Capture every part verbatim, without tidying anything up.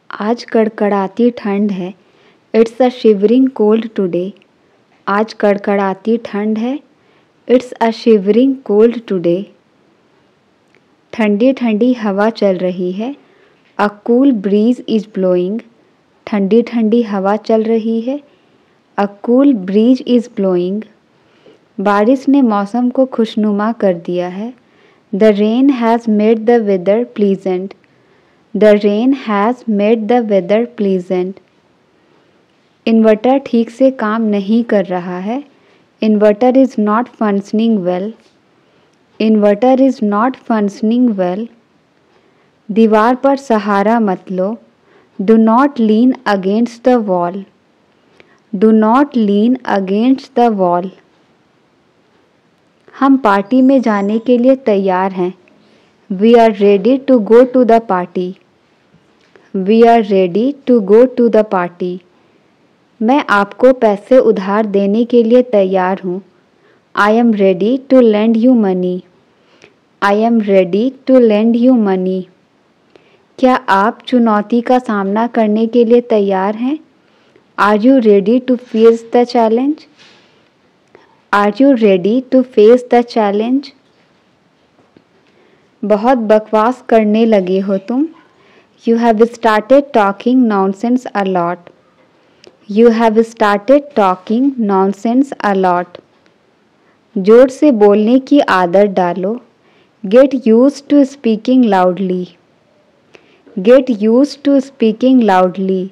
आज कड़कड़ाती ठंड है। It's a shivering cold today. आज कड़कड़ाती ठंड है। It's a shivering cold today. ठंडी ठंडी हवा चल रही है। A cool breeze is blowing. ठंडी ठंडी हवा चल रही है। A cool breeze is blowing. बारिश ने मौसम को खुशनुमा कर दिया है। The rain has made the weather pleasant. The rain has made the weather pleasant. Inverter ठीक से काम नहीं कर रहा है। Inverter is not functioning well. Inverter is not functioning well. दीवार पर सहारा मत लो। Do not lean against the wall. Do not lean against the wall. हम पार्टी में जाने के लिए तैयार हैं। We are ready to go to the party. We are ready to go to the party. मैं आपको पैसे उधार देने के लिए तैयार हूँ। I am ready to lend you money. I am ready to lend you money. क्या आप चुनौती का सामना करने के लिए तैयार हैं? Are you ready to face the challenge? Are you ready to face the challenge? बहुत बकवास करने लगे हो तुम। You have started talking nonsense a lot. You have started talking nonsense a lot. जोर से बोलने की आदत डालो। Get used to speaking loudly. Get used to speaking loudly.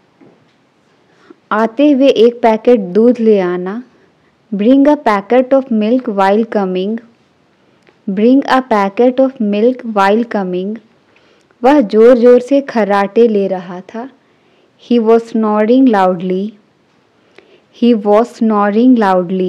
आते हुए एक पैकेट दूध ले आना। Bring a packet of milk while coming. Bring a packet of milk while coming. वह जोर जोर से खर्राटे ले रहा था। He was snoring loudly. He was snoring loudly.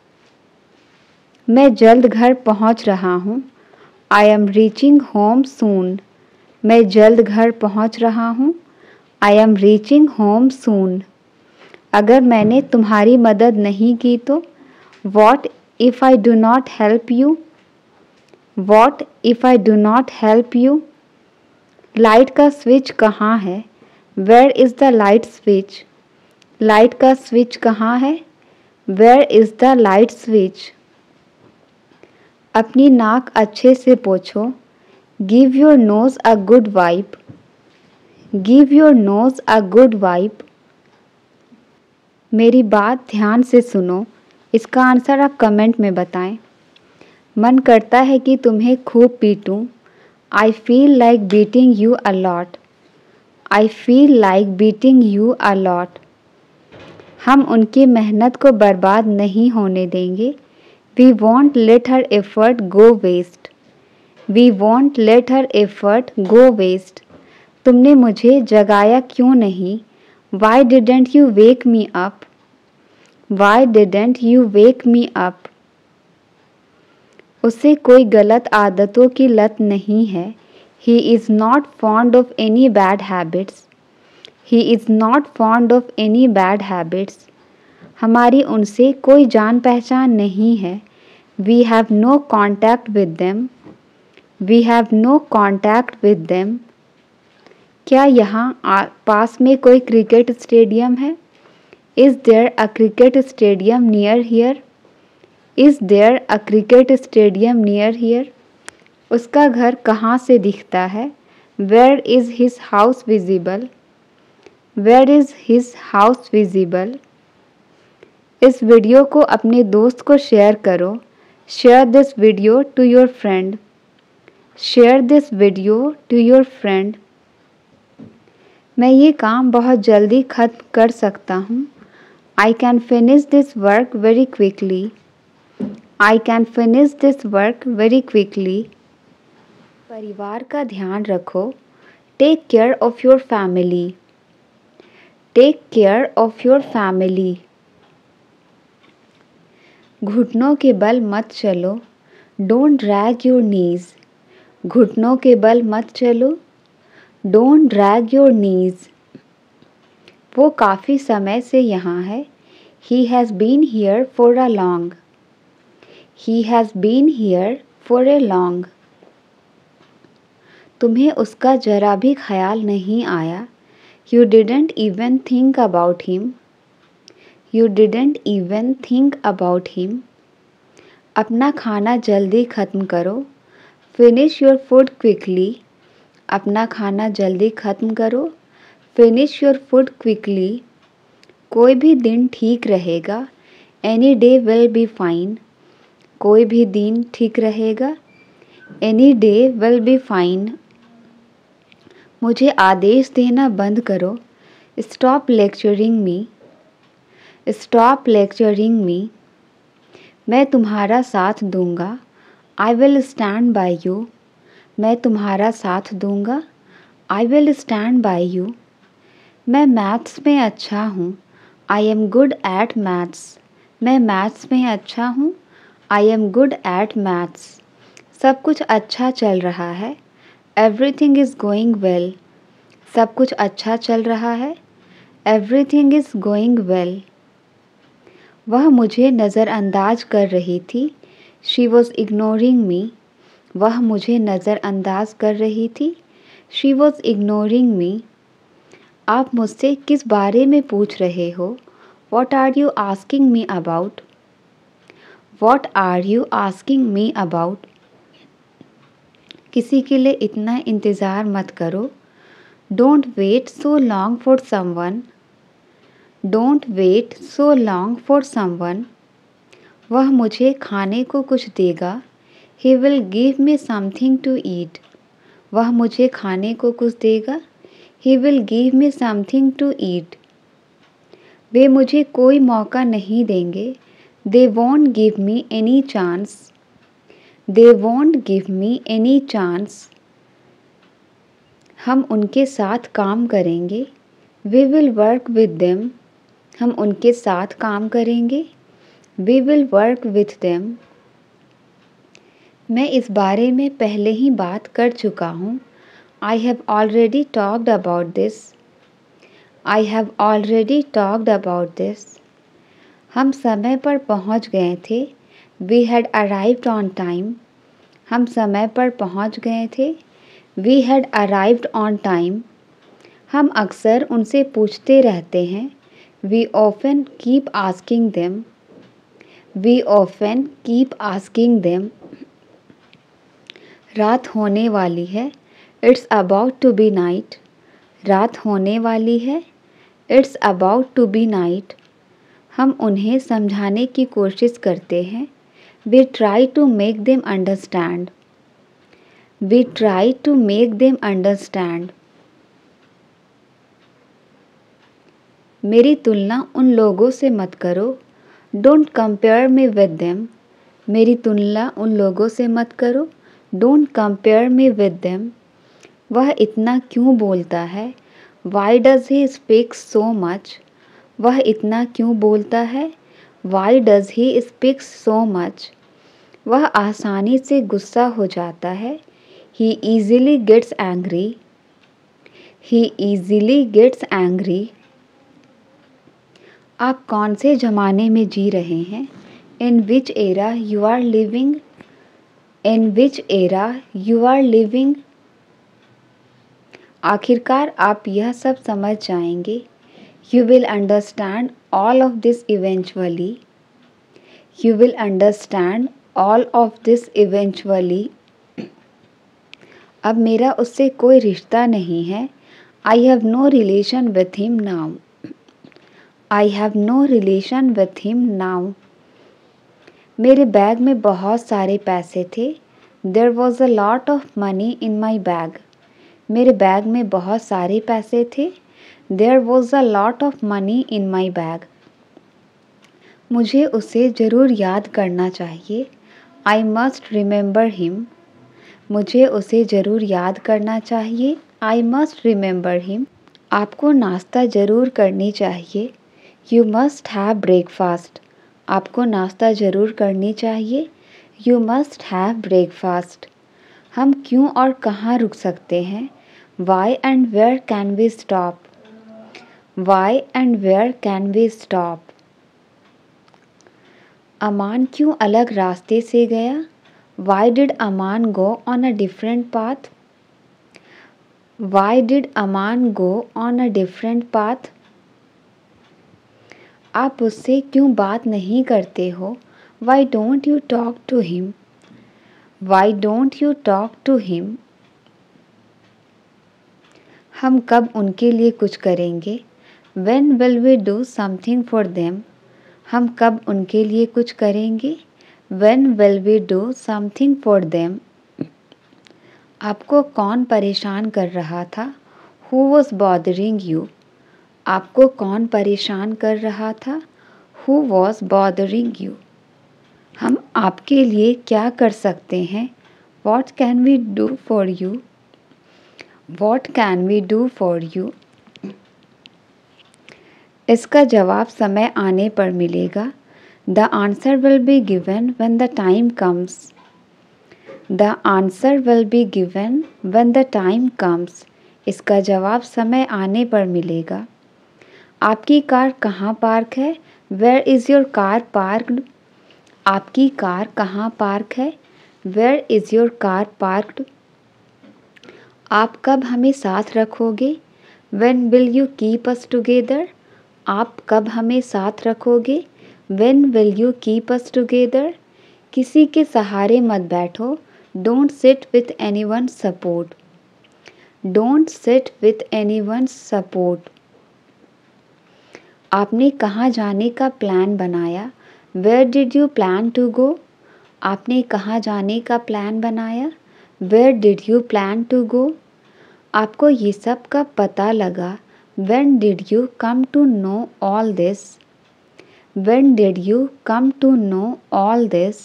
मैं जल्द घर पहुंच रहा हूँ। I am reaching home soon. मैं जल्द घर पहुंच रहा हूँ। I am reaching home soon. अगर मैंने तुम्हारी मदद नहीं की तो What if I do not help you? What if I do not help you? Light का स्विच कहाँ है? Where is the light switch? Light का स्विच कहाँ है? Where is the light switch? अपनी नाक अच्छे से पोंछो। Give your nose a good wipe. Give your nose a good wipe. मेरी बात ध्यान से सुनो। इसका आंसर आप कमेंट में बताएं। मन करता है कि तुम्हें खूब पीटूं। I feel like beating you a lot. I feel like beating you a lot. हम उनकी मेहनत को बर्बाद नहीं होने देंगे। We won't let her effort go waste. We won't let her effort go waste. तुमने मुझे जगाया क्यों नहीं? Why didn't you wake me up? Why didn't you wake me up? उसे कोई गलत आदतों की लत नहीं है। He is not fond of any bad habits. He is not fond of any bad habits. हमारी उनसे कोई जान पहचान नहीं है। We have no contact with them. We have no contact with them. क्या यहाँ पास में कोई क्रिकेट स्टेडियम है? Is there a cricket stadium near here? Is there a cricket stadium near here? उसका घर कहाँ से दिखता है? Where is his house visible? Where is his house visible? इस वीडियो को अपने दोस्त को शेयर करो। Share this video to your friend. Share this video to your friend. मैं ये काम बहुत जल्दी खत्म कर सकता हूँ। I can finish this work very quickly. I can finish this work very quickly. परिवार का ध्यान रखो। Take care of your family. Take care of your family. घुटनों के बल मत चलो। Don't drag your knees. घुटनों के बल मत चलो। Don't drag your knees. वो काफ़ी समय से यहाँ है। He has been here for a long. He has been here for a long. तुम्हें उसका जरा भी ख्याल नहीं आया। You didn't even think about him. You didn't even think about him. अपना खाना जल्दी ख़त्म करो. Finish your food quickly. अपना खाना जल्दी ख़त्म करो. Finish your food quickly. कोई भी दिन ठीक रहेगा. Any day will be fine. कोई भी दिन ठीक रहेगा. Any day will be fine. मुझे आदेश देना बंद करो. Stop lecturing me. Stop lecturing me. मैं तुम्हारा साथ दूंगा. I will stand by you. मैं तुम्हारा साथ दूंगा. I will stand by you. मैं मैथ्स में अच्छा हूँ. I am good at maths. मैं मैथ्स में अच्छा हूँ. I am good at maths. सब कुछ अच्छा चल रहा है. Everything is going well. सब कुछ अच्छा चल रहा है. Everything is going well. वह मुझे नज़रअंदाज कर रही थी. She was ignoring me. वह मुझे नज़रअंदाज कर रही थी. She was ignoring me. आप मुझसे किस बारे में पूछ रहे हो? What are you asking me about? What are you asking me about? किसी के लिए इतना इंतज़ार मत करो. Don't wait so long for someone. Don't wait so long for someone. वह मुझे खाने को कुछ देगा. He will give me something to eat. वह मुझे खाने को कुछ देगा. He will give me something to eat. वे मुझे कोई मौका नहीं देंगे. They won't give me any chance. They won't give me any chance. हम उनके साथ काम करेंगे. We will work with them. हम उनके साथ काम करेंगे. We will work with them. मैं इस बारे में पहले ही बात कर चुका हूँ. I have already talked about this. I have already talked about this. हम समय पर पहुँच गए थे. We had arrived on time. हम समय पर पहुँच गए थे. We had arrived on time. हम अक्सर उनसे पूछते रहते हैं. We often keep asking them. We often keep asking them. रात होने वाली है. It's about to be night. रात होने वाली है. It's about to be night. हम उन्हें समझाने की कोशिश करते हैं. We try to make them understand. We try to make them understand. मेरी तुलना उन लोगों से मत करो. Don't compare me with them. मेरी तुलना उन लोगों से मत करो. Don't compare me with them. वह इतना क्यों बोलता है? Why does he speak so much? वह इतना क्यों बोलता है? Why does he speak so much? वह आसानी से गुस्सा हो जाता है. He easily gets angry. He easily gets angry. आप कौन से ज़माने में जी रहे हैं? In which era you are living? In which era you are living? आखिरकार आप यह सब समझ जाएंगे. You will understand all of this eventually. You will understand all of this eventually. अब मेरा उससे कोई रिश्ता नहीं है. I have no relation with him now. I have no relation with him now. मेरे बैग में बहुत सारे पैसे थे. There was a lot of money in my bag. मेरे बैग में बहुत सारे पैसे थे. There was a lot of money in my bag. मुझे उसे ज़रूर याद करना चाहिए. I must remember him. मुझे उसे ज़रूर याद करना चाहिए. I must remember him. आपको नाश्ता ज़रूर करनी चाहिए. You must have breakfast. आपको नाश्ता ज़रूर करनी चाहिए. You must have breakfast. हम क्यों और कहाँ रुक सकते हैं? Why and where can we stop? Why and where can we stop? अमान क्यों अलग रास्ते से गया? Why did Aman go on a different path? Why did Aman go on a different path? आप उससे क्यों बात नहीं करते हो? Why don't you talk to him? Why don't you talk to him? हम कब उनके लिए कुछ करेंगे? When will we do something for them? हम कब उनके लिए कुछ करेंगे? When will we do something for them? आपको कौन परेशान कर रहा था? Who was bothering you? आपको कौन परेशान कर रहा था? Who was bothering you? हम आपके लिए क्या कर सकते हैं? What can we do for you? What can we do for you? इसका जवाब समय आने पर मिलेगा. The answer will be given when the time comes. The answer will be given when the time comes. इसका जवाब समय आने पर मिलेगा. आपकी कार कहाँ पार्क है? Where is your car parked? आपकी कार कहाँ पार्क है? Where is your car parked? आप कब हमें साथ रखोगे? When will you keep us together? आप कब हमें साथ रखोगे? When will you keep us together? किसी के सहारे मत बैठो. Don't sit with anyone's support. Don't sit with anyone's support. आपने कहाँ जाने का प्लान बनाया? Where did you plan to go? आपने कहाँ जाने का प्लान बनाया? Where did you plan to go? आपको ये सब कब पता लगा? When did you come to know all this? When did you come to know all this?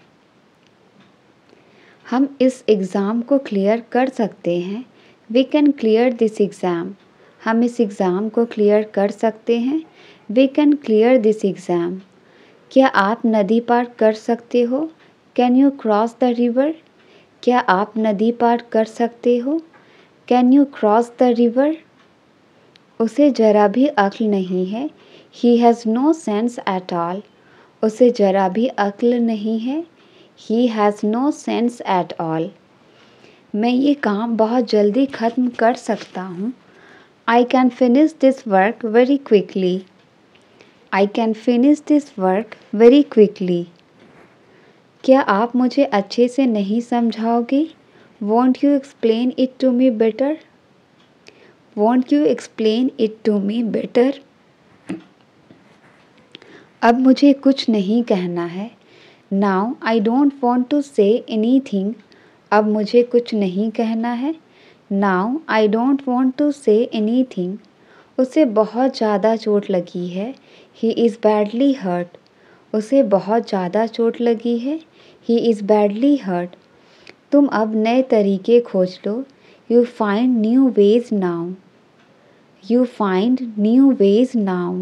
हम इस एग्ज़ाम को क्लियर कर सकते हैं. We can clear this exam. हम इस एग्ज़ाम को क्लियर कर सकते हैं. We can clear this exam. क्या आप नदी पार कर सकते हो? Can you cross the river? क्या आप नदी पार कर सकते हो? Can you cross the river? उसे जरा भी अक्ल नहीं है. He has no sense at all. उसे जरा भी अक्ल नहीं है. He has no sense at all. मैं ये काम बहुत जल्दी ख़त्म कर सकता हूँ. I can finish this work very quickly. I can finish this work very quickly. क्या आप मुझे अच्छे से नहीं समझाओगे? Won't you explain it to me better? Won't you explain it to me better? अब मुझे कुछ नहीं कहना है. Now I don't want to say anything. अब मुझे कुछ नहीं कहना है. Now I don't want to say anything. उसे बहुत ज़्यादा चोट लगी है. He is badly hurt. उसे बहुत ज़्यादा चोट लगी है. He is badly hurt. तुम अब नए तरीके खोज लो. You find new ways now. You find new ways now.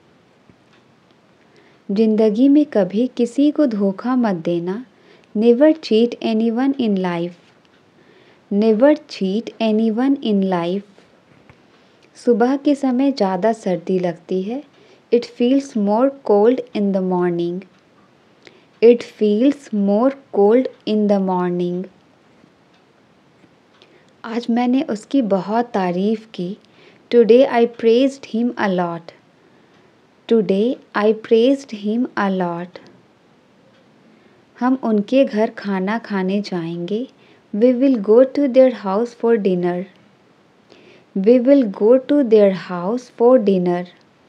ज़िंदगी में कभी किसी को धोखा मत देना. Never cheat anyone in life. Never cheat anyone in life. सुबह के समय ज़्यादा सर्दी लगती है. It feels more cold in the morning. It feels more cold in the morning. आज मैंने उसकी बहुत तारीफ़ की. Today I praised him a lot. Today I praised him a lot. हम उनके घर खाना खाने जाएंगे. We will go to their house for dinner. We will go to their house for dinner.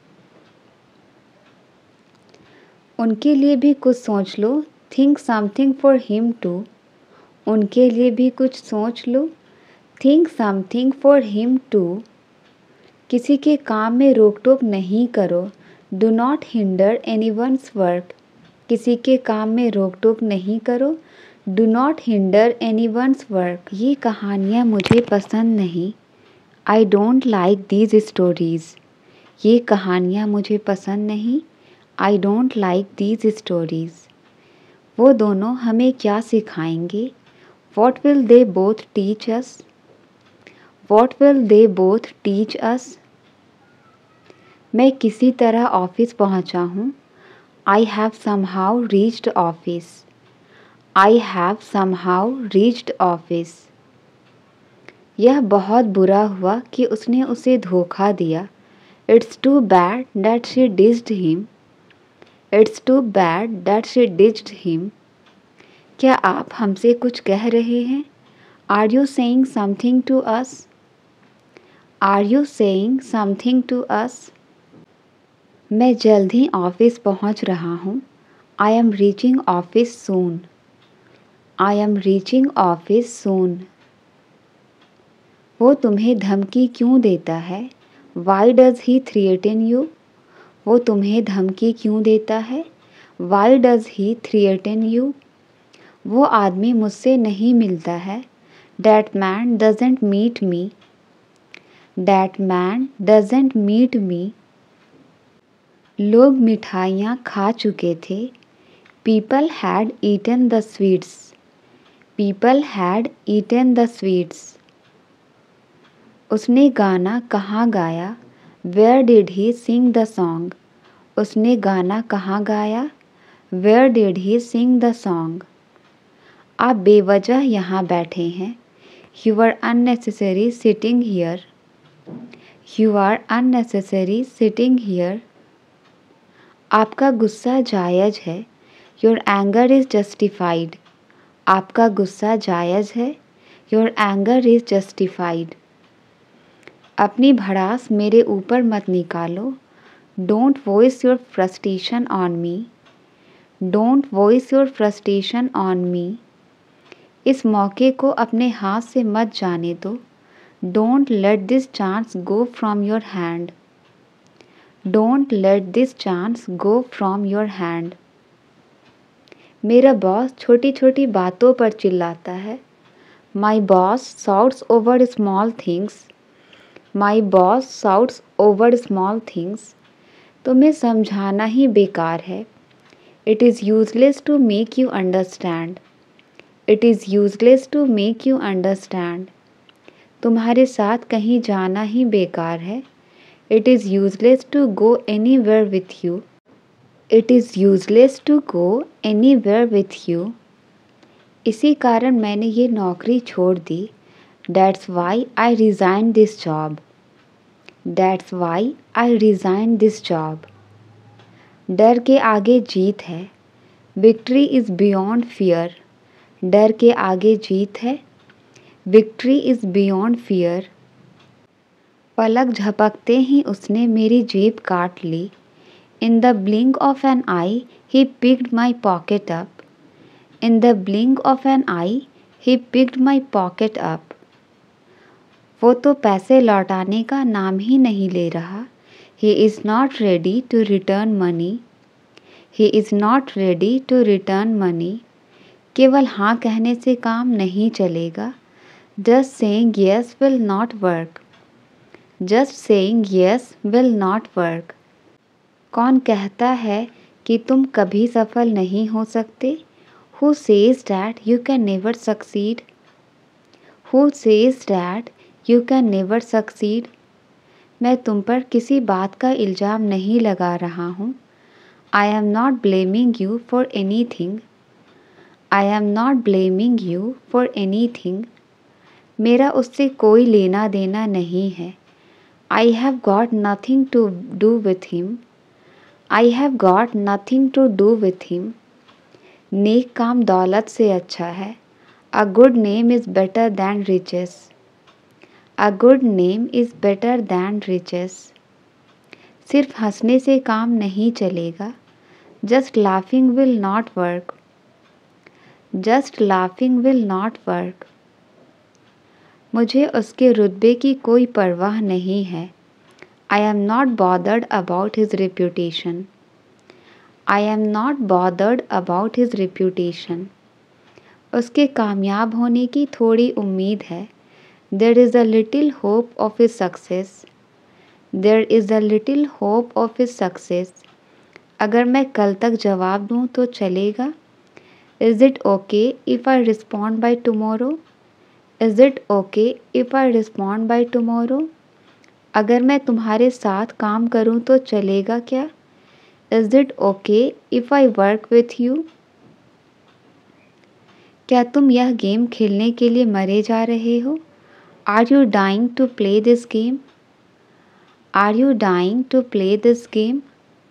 उनके लिए भी कुछ सोच लो. Think something for him too. उनके लिए भी कुछ सोच लो. Think something for him too. किसी के काम में रोक टोक नहीं करो. Do not hinder anyone's work. किसी के काम में रोक टोक नहीं करो. Do not hinder anyone's work. ये कहानियाँ मुझे पसंद नहीं. I don't like these stories. ये कहानियाँ मुझे पसंद नहीं. I don't like these stories. वो दोनों हमें क्या सिखाएंगे? What will they both teach us? What will they both teach us? मैं किसी तरह ऑफिस पहुंचा हूँ. I have somehow reached office. I have somehow reached office. यह बहुत बुरा हुआ कि उसने उसे धोखा दिया। It's too bad that she dissed him. It's too bad that she dissed him. क्या आप हमसे कुछ कह रहे हैं? Are you saying something to us? Are you saying something to us? मैं जल्द ही ऑफिस पहुंच रहा हूँ। I am reaching office soon. I am reaching office soon. वो तुम्हें धमकी क्यों देता है? Why does he threaten you? वो तुम्हें धमकी क्यों देता है? Why does he threaten you? वो आदमी मुझसे नहीं मिलता है। That man doesn't meet me. That man doesn't meet me. लोग मिठाइयाँ खा चुके थे। People had eaten the sweets. People had eaten the sweets. उसने गाना कहाँ गाया? Where did he sing the song? उसने गाना कहाँ गाया? Where did he sing the song? आप बेवजह यहाँ बैठे हैं। You are unnecessary sitting here. You are unnecessary sitting here. आपका गुस्सा जायज़ है। Your anger is justified. आपका गुस्सा जायज़ है। Your anger is justified. अपनी भड़ास मेरे ऊपर मत निकालो। Don't voice your frustration on me. Don't voice your frustration on me. इस मौके को अपने हाथ से मत जाने दो। Don't let this chance go from your hand. Don't let this chance go from your hand. मेरा बॉस छोटी छोटी बातों पर चिल्लाता है। माई boss shouts over small things. My boss shouts over small things. तुम्हें समझाना ही बेकार है। It is useless to make you understand. It is useless to make you understand. तुम्हारे साथ कहीं जाना ही बेकार है। It is useless to go anywhere with you. It is useless to go anywhere with you. इसी कारण मैंने ये नौकरी छोड़ दी। That's why I resigned this job. That's why I resigned this job. डर के आगे जीत है। Victory is beyond fear. डर के आगे जीत है। Victory is beyond fear. पलक झपकते ही उसने मेरी जेब काट ली। In the blink of an eye he picked my pocket up. In the blink of an eye he picked my pocket up. वो तो पैसे लौटाने का नाम ही नहीं ले रहा। He is not ready to return money. He is not ready to return money. केवल हाँ कहने से काम नहीं चलेगा। Just saying yes will not work. Just saying yes will not work. कौन कहता है कि तुम कभी सफल नहीं हो सकते? Who says that you can never succeed? Who says that you can never succeed? मैं तुम पर किसी बात का इल्ज़ाम नहीं लगा रहा हूँ। I am not blaming you for anything. I am not blaming you for anything. मेरा उससे कोई लेना देना नहीं है। I have got nothing to do with him. I have got nothing to do with him. नेक काम दौलत से अच्छा है। A good name is better than riches. A good name is better than riches. सिर्फ हंसने से काम नहीं चलेगा। Just laughing will not work. Just laughing will not work. मुझे उसके रुतबे की कोई परवाह नहीं है। I am not bothered about his reputation. I am not bothered about his reputation. उसके कामयाब होने की थोड़ी उम्मीद है। There is a little hope of his success. There is a little hope of his success. अगर मैं कल तक जवाब दूँ तो चलेगा? Is it okay if I respond by tomorrow? Is it okay if I respond by tomorrow? अगर मैं तुम्हारे साथ काम करूं तो चलेगा क्या? Is it okay if I work with you? क्या तुम यह गेम खेलने के लिए मरे जा रहे हो? Are you dying to play this game? Are you dying to play this game?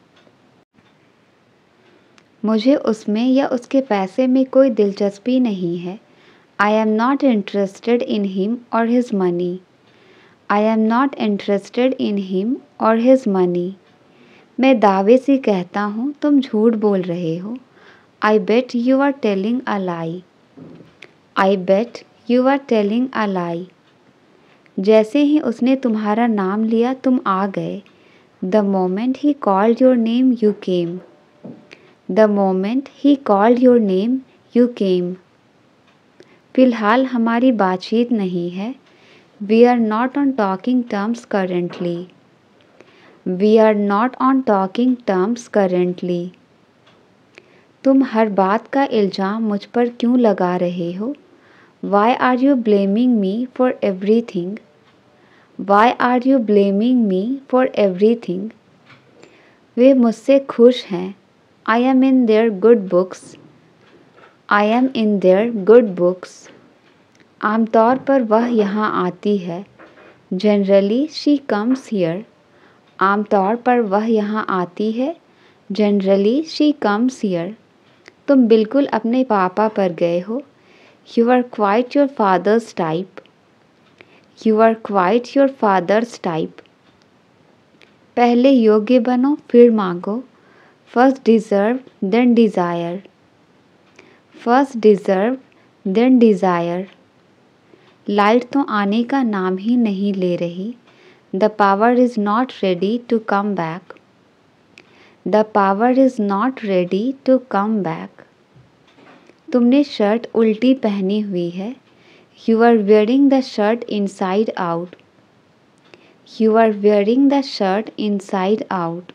मुझे उसमें या उसके पैसे में कोई दिलचस्पी नहीं है. I am not interested in him or his money. I am not interested in him or his money. मैं दावे से कहता हूँ तुम झूठ बोल रहे हो. I bet you are telling a lie. I bet you are telling a lie. जैसे ही उसने तुम्हारा नाम लिया तुम आ गए. The moment he called your name you came. The moment he called your name you came. फिलहाल हमारी बातचीत नहीं है. We are not on talking terms currently. We are not on talking terms currently. तुम हर बात का इल्ज़ाम मुझ पर क्यों लगा रहे हो? Why are you blaming me for everything? Why are you blaming me for everything? वे मुझसे खुश हैं. I am in their good books. I am in their good books. आमतौर पर वह यहाँ आती है. Generally she comes here. आमतौर पर वह यहाँ आती है. Generally she comes here. तुम बिल्कुल अपने पापा पर गए हो. You are quite your father's type. You are quite your father's type. पहले योग्य बनो फिर मांगो. First deserve then desire. First deserve then desire. Light तो आने का नाम ही नहीं ले रही. The power is not ready to come back. The power is not ready to come back. तुमने शर्ट उल्टी पहनी हुई है. You are wearing the shirt inside out. You are wearing the shirt inside out.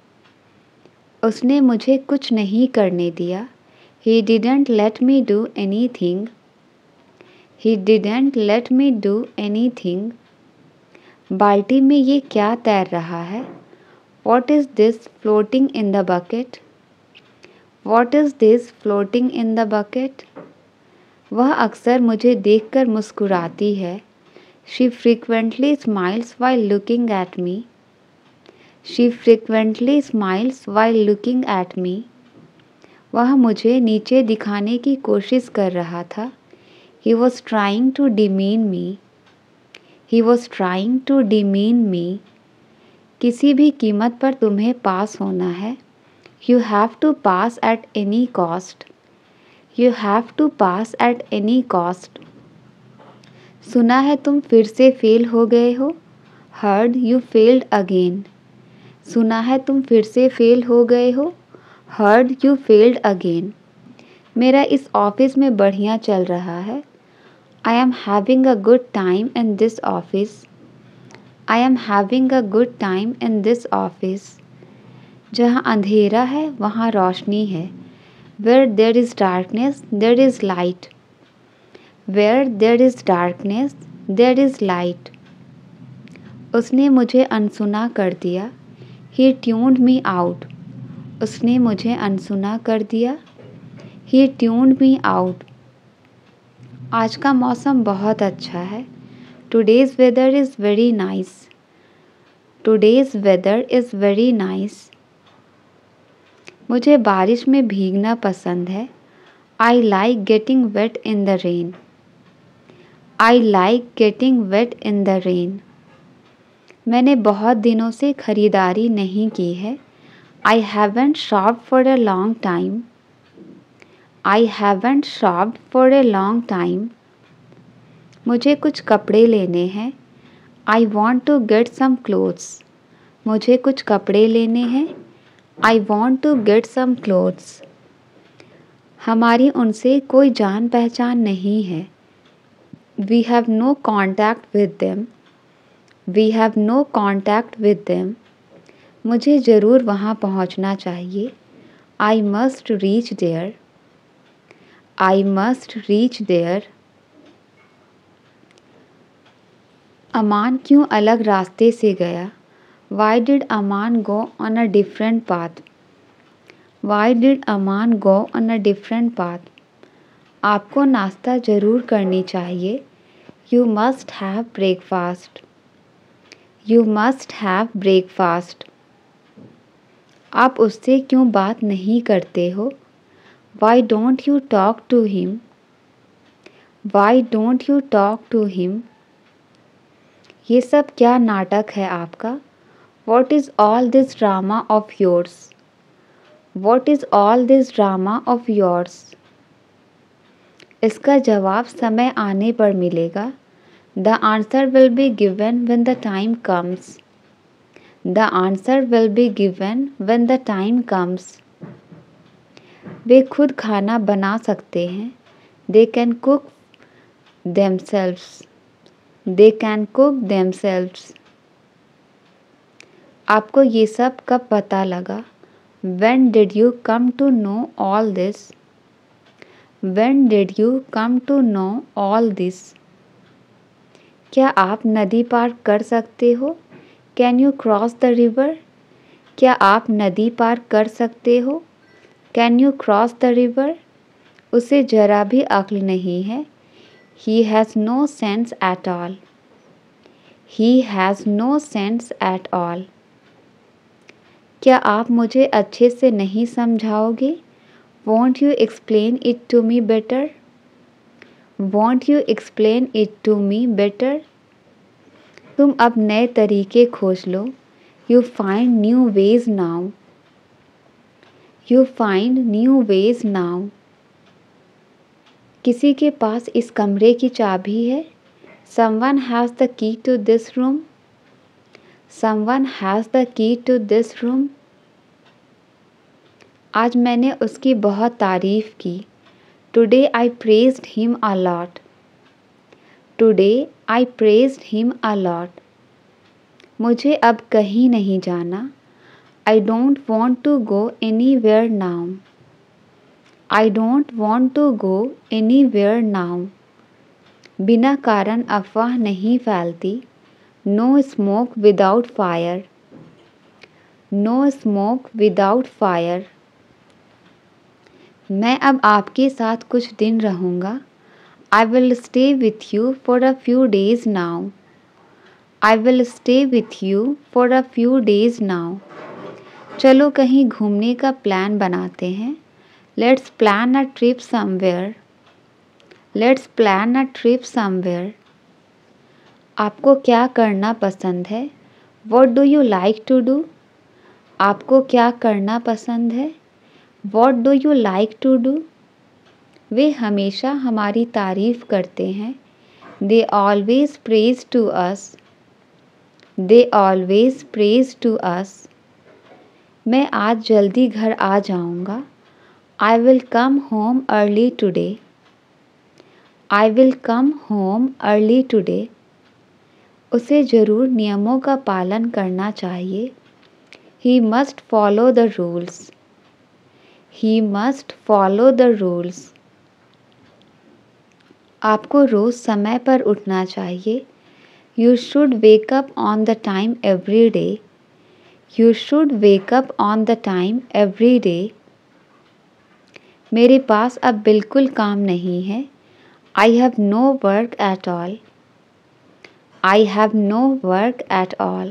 उसने मुझे कुछ नहीं करने दिया. He didn't let me do anything. He didn't let me do anything. बाल्टी में ये क्या तैर रहा है? What is this floating in the bucket? What is this floating in the bucket? वह अक्सर मुझे देखकर मुस्कुराती है. She frequently smiles while looking at me. She frequently smiles while looking at me. वह मुझे नीचे दिखाने की कोशिश कर रहा था. He was trying to demean me. He was trying to demean me. किसी भी कीमत पर तुम्हें पास होना है. You have to pass at any cost. You have to pass at any cost. सुना है तुम फिर से फेल हो गए हो. Heard you failed again. सुना है तुम फिर से फेल हो गए हो. Heard you failed again. मेरा इस ऑफिस में बढ़िया चल रहा है. I am having a good time in this office. I am having a good time in this office. जहाँ अंधेरा है वहाँ रोशनी है. Where there is darkness there is light. Where there is darkness there is light. उसने मुझे अनसुना कर दिया. He tuned me out. उसने मुझे अनसुना कर दिया. He tuned me out. आज का मौसम बहुत अच्छा है. Today's weather is very nice. Today's weather is very nice. मुझे बारिश में भीगना पसंद है. I like getting wet in the rain. I like getting wet in the rain. मैंने बहुत दिनों से खरीदारी नहीं की है. I haven't shopped for a long time. I haven't shopped for a long time. मुझे कुछ कपड़े लेने हैं. I want to get some clothes. मुझे कुछ कपड़े लेने हैं. I want to get some clothes. हमारी उनसे कोई जान पहचान नहीं है. We have no contact with them. We have no contact with them. मुझे ज़रूर वहाँ पहुँचना चाहिए. I must reach there. I must reach there. अमान क्यों अलग रास्ते से गया? Why did Aman go on a different path? Why did Aman go on a different path? आपको नाश्ता ज़रूर करनी चाहिए. You must have breakfast. You must have breakfast. आप उससे क्यों बात नहीं करते हो? Why don't you talk to him? Why don't you talk to him? ये सब क्या नाटक है आपका? What is all this drama of yours? What is all this drama of yours? इसका जवाब समय आने पर मिलेगा. The answer will be given when the time comes. The answer will be given when the time comes. वे खुद खाना बना सकते हैं. They can cook themselves. They can cook themselves. आपको ये सब कब पता लगा? When did you come to know all this? When did you come to know all this? क्या आप नदी पार कर सकते हो? Can you cross the river? क्या आप नदी पार कर सकते हो? Can you cross the river? उसे जरा भी अक्ल नहीं है. He has no sense at all. He has no sense at all. क्या आप मुझे अच्छे से नहीं समझाओगे? Won't you explain it to me better? Won't you explain it to me better? तुम अब नए तरीके खोज लो. You find new ways now. You find new ways now. किसी के पास इस कमरे की चाबी है? Someone has the key to this room. Someone has the key to this room. आज मैंने उसकी बहुत तारीफ की. Today I praised him a lot. Today I praised him a lot. मुझे अब कहीं नहीं जाना. I don't want to go anywhere now. I don't want to go anywhere now. बिना कारण अफवाह नहीं फैलती. No smoke without fire. No smoke without fire. मैं अब आपके साथ कुछ दिन रहूँगा. I will stay with you for a few days now. I will stay with you for a few days now. चलो कहीं घूमने का प्लान बनाते हैं. Let's plan a trip somewhere. Let's plan a trip somewhere. आपको क्या करना पसंद है? What do you like to do? आपको क्या करना पसंद है? What do you like to do? वे हमेशा हमारी तारीफ करते हैं. They always praise to us. They always praise to us. मैं आज जल्दी घर आ जाऊँगा. I will come home early today. I will come home early today. उसे ज़रूर नियमों का पालन करना चाहिए. He must follow the rules. He must follow the rules. आपको रोज़ समय पर उठना चाहिए. You should wake up on the time every day. You should wake up on the time every day. मेरे पास अब बिल्कुल काम नहीं है. I have no work at all. I have no work at all.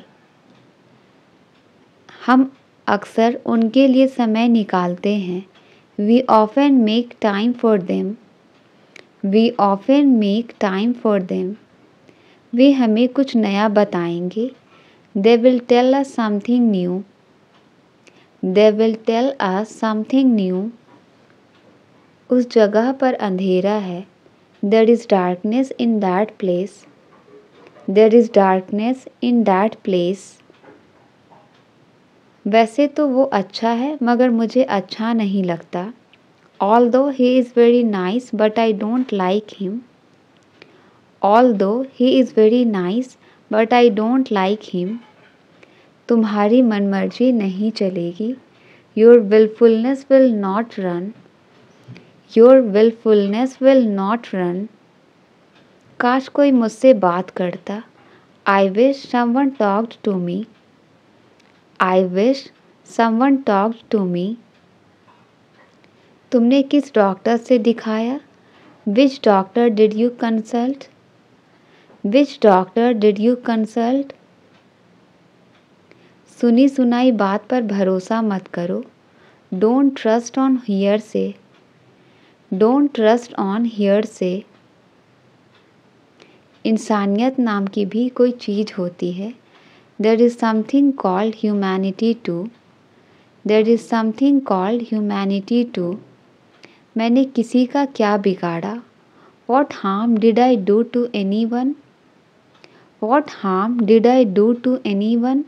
हम अक्सर उनके लिए समय निकालते हैं. We often make time for them. We often make time for them. वे हमें कुछ नया बताएंगे. They will tell us something new. They will tell us something new. उस जगह पर अंधेरा है. There is darkness in that place. There is darkness in that place. वैसे तो वो अच्छा है मगर मुझे अच्छा नहीं लगता. Although he is very nice but I don't like him. Although he is very nice but I don't like him. तुम्हारी मनमर्जी नहीं चलेगी. Your willfulness will not run. Your willfulness will not run. काश कोई मुझसे बात करता. I wish someone talked to me. I wish someone talked to me. तुमने किस डॉक्टर से दिखाया? Which doctor did you consult? Which doctor did you consult? सुनी सुनाई बात पर भरोसा मत करो। Don't trust on hearsay. Don't trust on hearsay. इंसानियत नाम की भी कोई चीज़ होती है। There is something called humanity too. There is something called humanity too. मैंने किसी का क्या बिगाड़ा? What harm did I do to anyone? What harm did I do to anyone?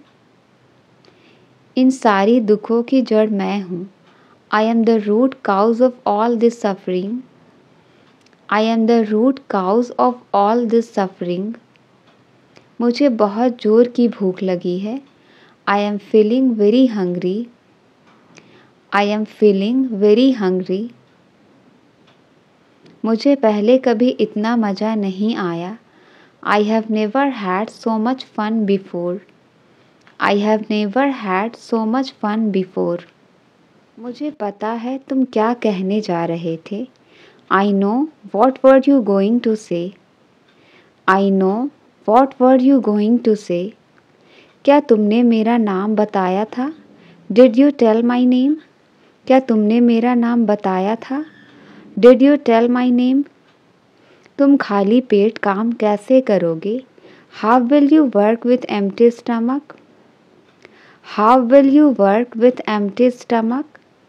इन सारी दुखों की जड़ मैं हूँ। I am the root cause of all this suffering. I am the root cause of all this suffering. मुझे बहुत जोर की भूख लगी है। I am feeling very hungry. I am feeling very hungry. मुझे पहले कभी इतना मज़ा नहीं आया। I have never had so much fun before. I have never had so much fun before. मुझे पता है तुम क्या कहने जा रहे थे। I know what were you going to say. I know what were you going to say. क्या तुमने मेरा नाम बताया था? Did you tell my name? क्या तुमने मेरा नाम बताया था? Did you tell my name? तुम खाली पेट काम कैसे करोगे? How will you work with empty stomach? How will you work with empty stomach?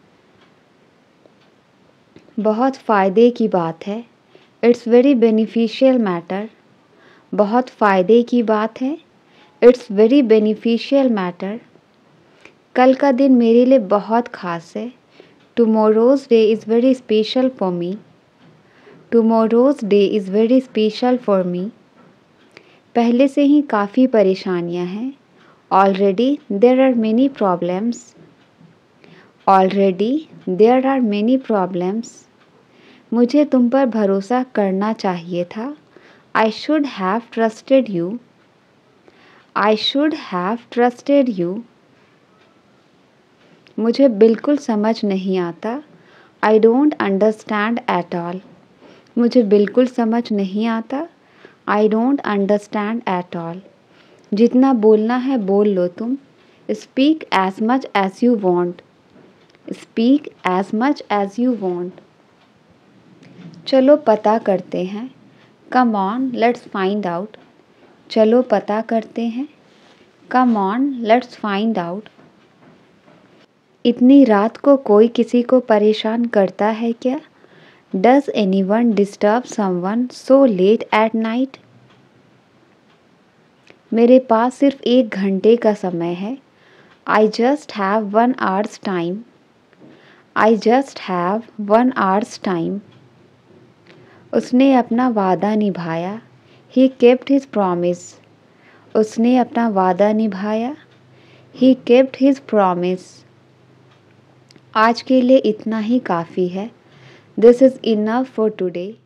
बहुत फ़ायदे की बात है। It's very beneficial matter. बहुत फ़ायदे की बात है। It's very beneficial matter. कल का दिन मेरे लिए बहुत ख़ास है। Tomorrow's day is very special for me. Tomorrow's day is very special for me. पहले से ही काफ़ी परेशानियां हैं। Already there are many problems. Already there are many problems. मुझे तुम पर भरोसा करना चाहिए था। I should have trusted you. I should have trusted you. मुझे बिल्कुल समझ नहीं आता। I don't understand at all. मुझे बिल्कुल समझ नहीं आता। I don't understand at all. जितना बोलना है बोल लो तुम। Speak as much as you want. Speak as much as you want. चलो पता करते हैं। Come on let's find out. चलो पता करते हैं। Come on let's find out. इतनी रात को कोई किसी को परेशान करता है क्या? Does anyone disturb someone so late at night? मेरे पास सिर्फ एक घंटे का समय है। I just have one hours time. I just have one hours time. उसने अपना वादा निभाया। He kept his promise. उसने अपना वादा निभाया। He kept his promise. आज के लिए इतना ही काफ़ी है। This is enough for today.